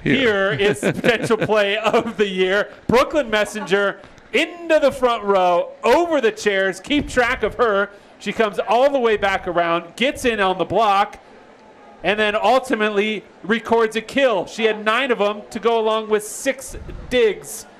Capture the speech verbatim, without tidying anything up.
Here is the potential play of the year. BrookeLyn Messenger into the front row, over the chairs. Keep track of her. She comes all the way back around, gets in on the block, and then ultimately records a kill. She had nine of them to go along with six digs.